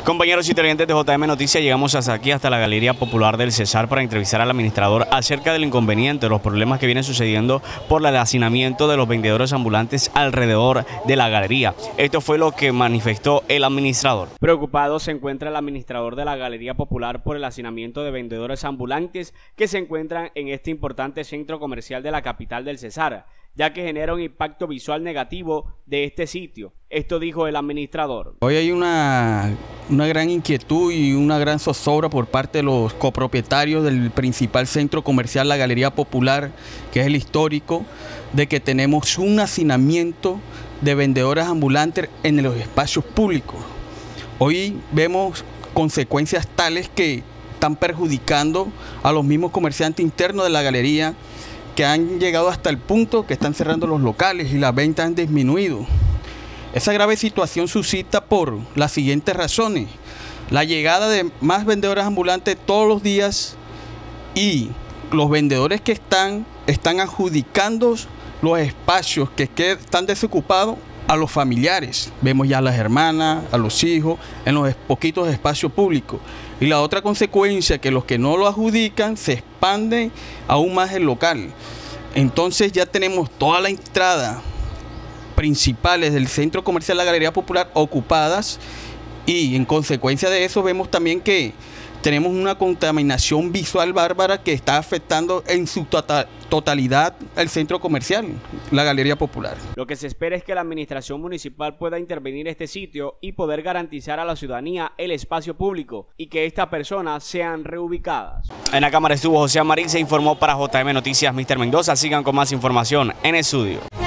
Compañeros y televidentes de JM Noticias, llegamos hasta aquí, hasta la Galería Popular del Cesar, para entrevistar al administrador acerca del inconveniente, los problemas que vienen sucediendo por el hacinamiento de los vendedores ambulantes alrededor de la galería. Esto fue lo que manifestó el administrador. Preocupado se encuentra el administrador de la Galería Popular por el hacinamiento de vendedores ambulantes que se encuentran en este importante centro comercial de la capital del Cesar, ya que genera un impacto visual negativo de este sitio. Esto dijo el administrador. Hoy hay una gran inquietud y una gran zozobra por parte de los copropietarios del principal centro comercial, la Galería Popular, que es el histórico, de que tenemos un hacinamiento de vendedores ambulantes en los espacios públicos. Hoy vemos consecuencias tales que están perjudicando a los mismos comerciantes internos de la galería, que han llegado hasta el punto que están cerrando los locales y las ventas han disminuido. Esa grave situación suscita por las siguientes razones: la llegada de más vendedores ambulantes todos los días y los vendedores que están adjudicando los espacios que están desocupados a los familiares. Vemos ya a las hermanas, a los hijos, en los poquitos espacios públicos. Y la otra consecuencia, que los que no lo adjudican se expanden aún más el local. Entonces ya tenemos toda la entrada principales del centro comercial La Galería Popular ocupadas, y en consecuencia de eso vemos también que tenemos una contaminación visual bárbara que está afectando en su totalidad el centro comercial, la Galería Popular. Lo que se espera es que la administración municipal pueda intervenir en este sitio y poder garantizar a la ciudadanía el espacio público y que estas personas sean reubicadas. En la cámara estuvo José Amarín, se informó para JM Noticias Mr. Mendoza. Sigan con más información en estudio.